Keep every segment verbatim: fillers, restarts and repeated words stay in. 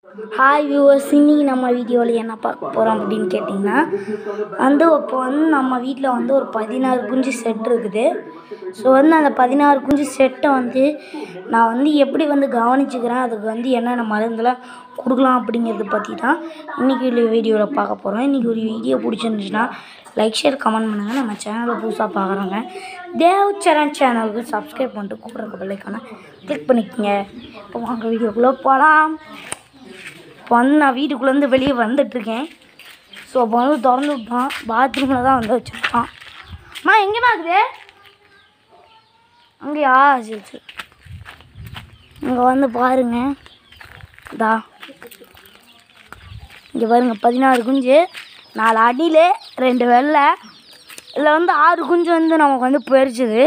Hi viewers, இன்னைக்கு நம்ம வீடியோவில் என்ன பார்க்க போகிறோம் அப்படின்னு கேட்டிங்கன்னா வந்து இப்போ வந்து நம்ம வீட்டில் வந்து ஒரு பதினாறு குஞ்சு செட் இருக்குது. ஸோ வந்து அந்த பதினாறு குஞ்சு செட்டை வந்து நான் வந்து எப்படி வந்து கவனிச்சுக்கிறேன், அதுக்கு வந்து என்னென்ன மருந்தெல்லாம் கொடுக்கலாம் அப்படிங்கிறத பற்றி தான் இன்றைக்கி வீடியோவில் பார்க்க போகிறோம். இன்றைக்கி ஒரு வீடியோ பிடிச்சிருந்துச்சுன்னா லைக் ஷேர் கமெண்ட் பண்ணுங்கள். நம்ம சேனலை புதுசாக பார்க்குறோங்க தேவ்சரண் சேனலுக்கு சப்ஸ்கிரைப் பண்ணிட்டு கூட இருக்க பெல்லைக்கான கிளிக் பண்ணிக்கோங்க. இப்போ வாங்க வீடியோக்குள்ளே போகலாம். இப்போ வந்து நான் வீட்டுக்குள்ளேருந்து வெளியே வந்துட்டுருக்கேன். ஸோ அப்போ வந்து திறந்து விட்டான், பாத்ரூமில் தான் வந்து வச்சுருக்கான். அம்மா எங்கேம்மா இருக்குது? அங்கேயா? சரி சரி. இங்கே வந்து பாருங்கள், இதா இங்கே பாருங்கள், பதினாறு குஞ்சு, நாலு அடியில் ரெண்டு வெள்ளை, இதில் வந்து ஆறு குஞ்சு வந்து நமக்கு வந்து போயிடுச்சுது.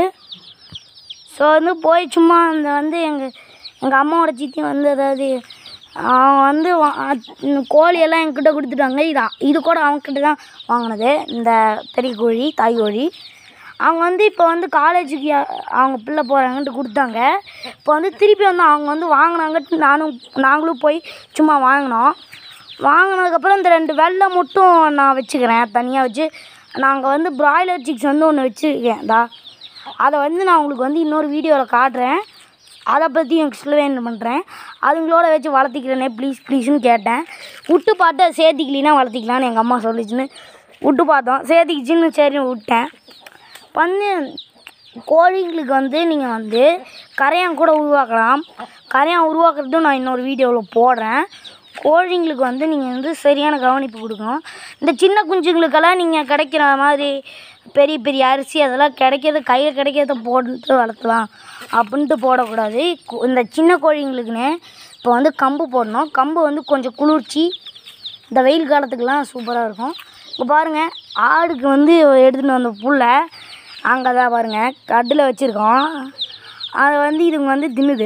ஸோ வந்து போய் சும்மா அந்த வந்து எங்கள் எங்கள் அம்மாவோட சித்தி வந்து அதாவது அவங்க வந்து கோழியெல்லாம் என்கிட்ட கொடுத்துட்டாங்க. இது இது கூட அவங்கக்கிட்ட தான் வாங்கினது, இந்த பெரிய கோழி தாய் கோழி. அவங்க வந்து இப்போ வந்து காலேஜுக்கு அவங்க பிள்ளை போகிறாங்கன்ட்டு கொடுத்தாங்க. இப்போ வந்து திருப்பி வந்து அவங்க வந்து வாங்கினாங்கட்டு நானும் நாங்களும் போய் சும்மா வாங்கினோம். வாங்கினதுக்கப்புறம் இந்த ரெண்டு வெள்ளை மட்டும் நான் வச்சுக்கிறேன் தனியாக வச்சு. நாங்கள் வந்து ப்ராய்லர் சிக்ஸ் வந்து ஒன்று வச்சுருக்கேன் தா, அதை வந்து நான் உங்களுக்கு வந்து இன்னொரு வீடியோவில் காட்டுறேன். அதை பற்றி எனக்கு சொல்ல பண்ணுறேன். அதுங்களோட வச்சு வளர்த்திக்கிறேனே ப்ளீஸ் ப்ளீஸ்னு கேட்டேன். விட்டு பார்த்து அதை சேர்த்திக்கலினா வளர்த்திக்கலான்னு எங்கள் அம்மா சொல்லிச்சுன்னு விட்டு பார்த்தோம். சேர்த்திக்கிச்சின்னு சரின்னு விட்டேன். வந்து கோழிங்களுக்கு வந்து நீங்கள் வந்து கரையான் கூட உருவாக்கலாம். கரையான் உருவாக்குறதும் நான் இன்னொரு வீடியோவில் போடுறேன். கோழிங்களுக்கு வந்து நீங்கள் வந்து சரியான கவனிப்பு கொடுக்கணும். இந்த சின்ன குஞ்சுங்களுக்கெல்லாம் நீங்கள் கிடைக்கிற மாதிரி பெரிய பெரிய அரிசி அதெல்லாம் கிடைக்கிறது கையில் கிடைக்கிறத போட்டு வளர்த்தலாம் அப்படின்ட்டு போடக்கூடாது. இந்த சின்ன கோழிங்களுக்குன்னு இப்போ வந்து கம்பு போடணும். கம்பு வந்து கொஞ்சம் குளிர்ச்சி, இந்த வெயில் காலத்துக்கெலாம் சூப்பராக இருக்கும். இப்போ பாருங்கள், ஆடுக்கு வந்து எடுத்துகிட்டு வந்த புல்லை அங்கே தான் பாருங்கள் கட்டில் வச்சுருக்கோம். அதை வந்து இதுங்க வந்து தின்னுது.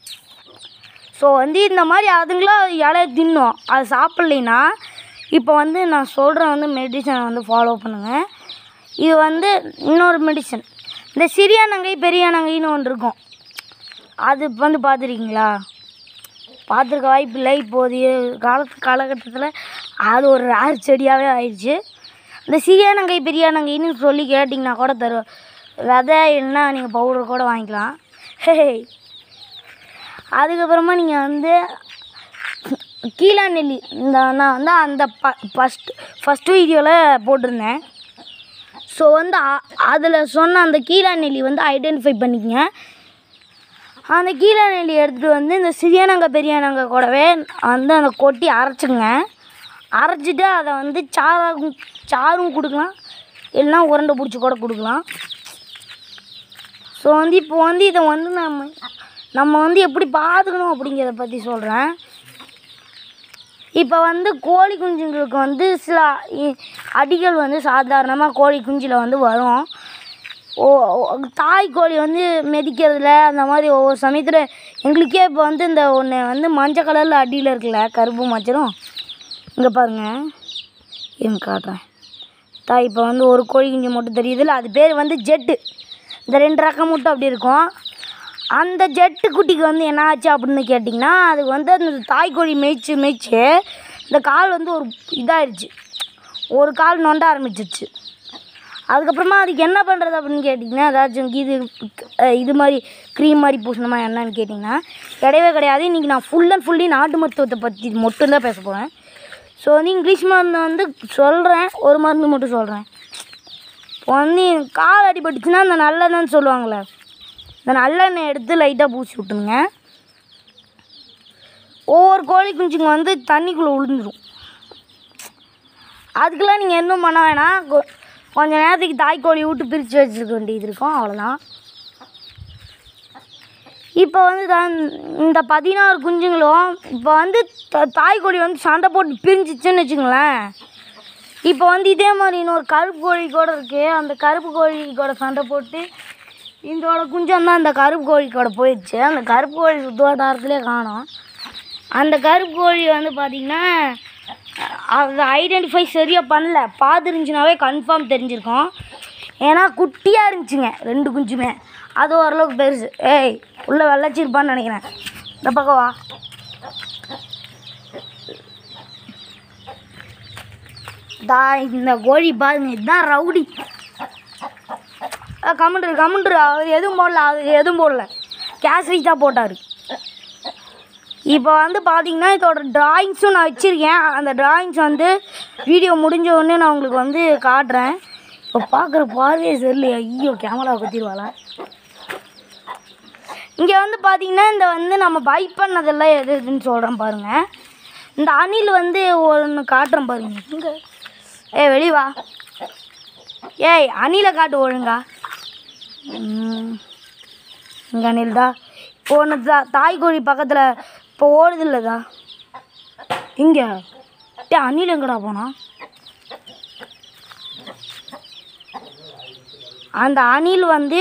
ஸோ வந்து இந்த மாதிரி அதுங்களா இலைய தின்னும். அது சாப்பிட்லைன்னா இப்போ வந்து நான் சொல்கிற வந்து மெடிசனை வந்து ஃபாலோ பண்ணுங்கள். இது வந்து இன்னொரு மெடிசன், இந்த சிறியானங்கை பெரியானங்கைன்னு ஒன்று இருக்கும். அது வந்து பார்த்துருக்கீங்களா? பார்த்துருக்க வாய்ப்பு இல்லை. இப்போதைய காலத்து காலகட்டத்தில் அது ஒரு ரேர் செடியாகவே ஆயிடுச்சு. இந்த சிறியானங்கை பெரியானங்கைன்னு சொல்லி கேட்டிங்கன்னா கூட தருவோம். விதை என்ன நீங்கள் பவுடர் கூட வாங்கிக்கலாம். ஹே, அதுக்கப்புறமா நீங்கள் வந்து கீழா நெல்லி, இந்த நான் வந்து அந்த ப ஃபஸ்ட்டு ஃபஸ்ட்டு வீடியோவில் போட்டிருந்தேன். ஸோ வந்து அதில் சொன்ன அந்த கீழா நெல்லி வந்து ஐடென்டிஃபை பண்ணிக்கங்க. அந்த கீழா நெல்லி எடுத்துகிட்டு வந்து இந்த சிறியானங்க பெரியானங்க கூடவே வந்து அந்த கொட்டி அரைச்சிங்க. அரைச்சிட்டு அதை வந்து சாரும் சாரும் கொடுக்கலாம், இல்லைனா உருண்டை பிடிச்சி கூட கொடுக்கலாம். ஸோ வந்து இப்போ வந்து இதை வந்து நம்ம நம்ம வந்து எப்படி பார்த்துக்கணும் அப்படிங்கிறத பற்றி சொல்கிறேன். இப்போ வந்து கோழி குஞ்சுங்களுக்கு வந்து சில அடிகள் வந்து சாதாரணமாக கோழி குஞ்சில் வந்து வரும். ஓ தாய் கோழி வந்து மிதிக்கிறதுல அந்த மாதிரி ஒவ்வொரு சமயத்தில் எங்களுக்கே இப்போ வந்து இந்த ஒன்று வந்து மஞ்சள் கலரில் அடியில் இருக்குல்ல கருப்பு மச்சரும், இங்கே பாருங்கள் எனக்கு காட்டுறேன் தாய். இப்போ வந்து ஒரு கோழி குஞ்சு மட்டும் தெரியுதுல்ல, அது பேர் வந்து ஜெட்டு. இந்த ரெண்டு ரகம் மட்டும் அப்படி இருக்கும். அந்த ஜெட்டு குட்டிக்கு வந்து என்ன ஆச்சு அப்படின்னு கேட்டிங்கன்னா, அதுக்கு வந்து அந்த தாய்க்கோழி மேய்ச்சி மேய்ச்சி இந்த கால் வந்து ஒரு இதாகிடுச்சு, ஒரு கால் நொண்ட ஆரம்பிச்சிச்சு. அதுக்கப்புறமா அதுக்கு என்ன பண்ணுறது அப்படின்னு கேட்டிங்கன்னா, ஏதாச்சும் இது இது மாதிரி க்ரீம் மாதிரி பூசணுமா என்னன்னு கேட்டிங்கன்னா கிடையவே கிடையாது. இன்றைக்கி நான் ஃபுல் அண்ட் ஃபுல்லி நாட்டு மருத்துவத்தை பற்றி மட்டும்தான் பேச போகிறேன். ஸோ வந்து இங்கிலீஷ் மருந்து வந்து சொல்கிறேன், ஒரு மருந்து மட்டும் சொல்கிறேன். இப்போ வந்து கால் அடிபட்டுச்சுன்னா அந்த நல்லதுன்னு சொல்லுவாங்களே, இந்த நல்லெண்ணெய் எடுத்து லைட்டாக பூசி விட்டுருங்க. ஒவ்வொரு கோழி குஞ்சுங்க வந்து தண்ணிக்குள்ளே விழுந்துடும். அதுக்கெல்லாம் நீங்கள் இன்னும் பண்ண வேணாம். கொஞ்சம் நேரத்துக்கு தாய்க்கோழி விட்டு பிரித்து வச்சுருக்க வேண்டியது இருக்கும், அவ்வளோதான். இப்போ வந்து தான் இந்த பதினாறு குஞ்சுங்களும் இப்போ வந்து த தாய்க்கோழி வந்து சண்டை போட்டு பிரிஞ்சிச்சுன்னு வச்சுங்களேன். இப்போ வந்து இதே மாதிரி இன்னொரு கருப்பு கோழி கூட இருக்குது. அந்த கருப்பு கோழி கூட சண்டை போட்டு இதோட குஞ்சம் தான் அந்த கருப்பு கோழி கூட போயிடுச்சு. அந்த கருப்பு கோழி சுற்றுவட்டாரத்துலேயே காணோம். அந்த கருப்பு கோழி வந்து பார்த்திங்கன்னா அதை ஐடென்டிஃபை சரியாக பண்ணல. பார்த்துருந்துச்சுனாவே கன்ஃபார்ம் தெரிஞ்சிருக்கோம். ஏன்னா குட்டியாக இருந்துச்சுங்க ரெண்டு குஞ்சுமே. அது ஓரளவுக்கு பெருசு. ஏய் உள்ளே வெள்ளைச்சிருப்பான்னு நினைக்கிறேன். இந்த பக்கம் வா. தா இந்த கோழி பாருங்க, இதுதான் ரவுடி. கமெண்ட்ரு கமெண்ட்ரு அவர் எதுவும் போடல, அவர் எதுவும் போடல, கேசரி தான் போட்டார். இப்போ வந்து பார்த்தீங்கன்னா இதோட ட்ராயிங்ஸும் நான் வச்சுருக்கேன். அந்த ட்ராயிங்ஸ் வந்து வீடியோ முடிஞ்ச உடனே நான் உங்களுக்கு வந்து காட்டுறேன். இப்போ பார்க்குற பார்வையே சரியில்லையா? ஐயோ, கேமரா குத்திடுவாளா? இங்கே வந்து பார்த்தீங்கன்னா இந்த வந்து நம்ம பை பண்ணதெல்லாம் எது எதுன்னு சொல்கிறேன் பாருங்கள். இந்த அணில் வந்து ஒன்று காட்டுறேன் பாருங்க. இங்கே ஏய் வெளிவா, ஏய் அணிலை காட்டு ஒழுங்கா. இங்கே அணில் தான் இப்போ ஒன்று தா தாய்கோழி பக்கத்தில் இப்போ ஓடுது இல்லைதா இங்கே. ஏ அணில் எங்கடா போனா? அந்த அணில் வந்து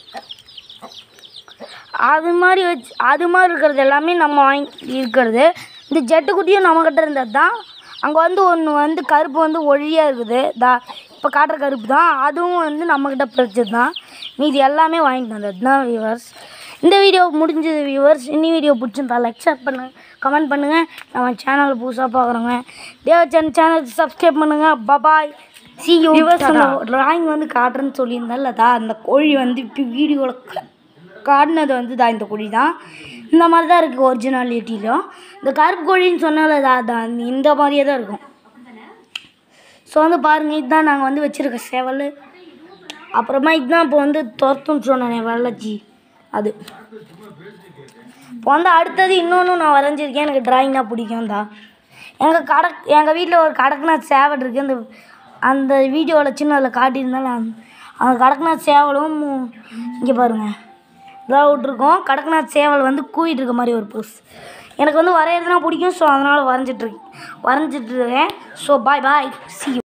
அது மாதிரி வச்சு அது மாதிரி இருக்கிறது எல்லாமே நம்ம வாங்கி இருக்கிறது. இந்த ஜெட்டுக்குட்டியும் நம்மக்கிட்ட இருந்தது தான். அங்கே வந்து ஒன்று வந்து கருப்பு வந்து ஒழியாக இருக்குது, தா இப்போ காட்டுற கருப்பு தான், அதுவும் வந்து நம்மக்கிட்ட பிடிச்சது தான். மீதி எல்லாமே வாங்கிட்டு வந்தது தான் வியூவர்ஸ். இந்த வீடியோ முடிஞ்சது வியூவர்ஸ். இன்னி வீடியோ பிடிச்சிருந்தா லைக் ஷேர் பண்ணுங்கள், கமெண்ட் பண்ணுங்கள். நம்ம சேனல் புதுசாக பார்க்குறோங்க, தேவச்சன் சேனலுக்கு சப்ஸ்கிரைப் பண்ணுங்கள். Bye bye, see you viewers. அந்த ட்ராயிங் வந்து காட்டுறேன்னு சொல்லியிருந்தால தான், அந்த கோழி வந்து இப்போ வீடியோவில் காட்டினது வந்து தான் இந்த கோழி தான். இந்த மாதிரி தான் இருக்குது ஒரிஜினாலிட்டியிலும். இந்த கருப்பு கோழின்னு சொன்னால தான் இந்த மாதிரியே தான் இருக்கும். ஸோ வந்து பாருங்கள், இதுதான் நாங்கள் வந்து வச்சுருக்க சேவல். அப்புறமா இதுதான் இப்போ வந்து துரத்துன்னு சொன்னேன் வெள்ளச்சி, அது. இப்போ வந்து அடுத்தது இன்னொன்று நான் வரைஞ்சிருக்கேன். எனக்கு ட்ராயிங்னா பிடிக்கும் தான். எங்கள் கடக் எங்கள் வீட்டில் ஒரு கடக்நாத் சேவல் இருக்குது. அந்த அந்த வீடியோவில் சின்னதில் காட்டியிருந்தாலும் அந்த கடக்நாத் சேவலும் இங்கே பாருங்கள் இதாக விட்ருக்கோம். கடக்நாத் சேவல் வந்து கூவிட்டு இருக்க மாதிரி ஒரு போஸ். எனக்கு வந்து வரைகிறதுனா பிடிக்கும். ஸோ அதனால் வரைஞ்சிட்ருக்கேன் வரைஞ்சிட்ருக்கேன் so bye bye, see you.